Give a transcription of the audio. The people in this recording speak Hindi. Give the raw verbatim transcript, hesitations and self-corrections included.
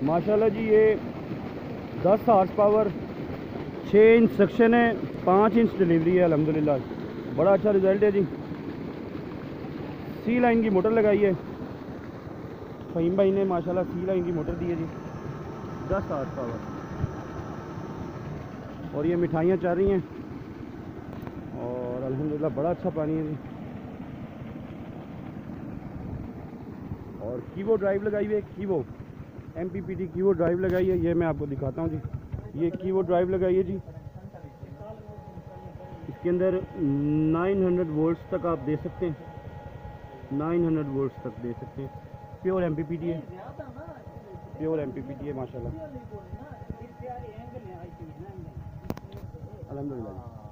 माशाल्लाह जी। ये दस हार्स पावर, छः इंच सक्शन है, पाँच इंच डिलीवरी है अल्हम्दुलिल्लाह। बड़ा अच्छा रिज़ल्ट है जी। सी लाइन की मोटर लगाई है फ़हीम भाई ने, माशाल्लाह सी लाइन की मोटर दी है जी, दस हार्स पावर। और ये मिठाइयाँ चल रही हैं और अल्हम्दुलिल्लाह बड़ा अच्छा पानी है जी। और कीवो ड्राइव लगाई हुई है, कीवो एम पी पी टी कीवो ड्राइव लगाई है। ये मैं आपको दिखाता हूँ जी। ये कीवो ड्राइव लगाई है जी। इसके अंदर नौ सौ वोल्ट्स तक आप दे सकते हैं, नौ सौ वोल्ट्स तक दे सकते हैं। Pure M P P T है, pure M P P T है माशाल्लाह अल्हम्दुलिल्लाह।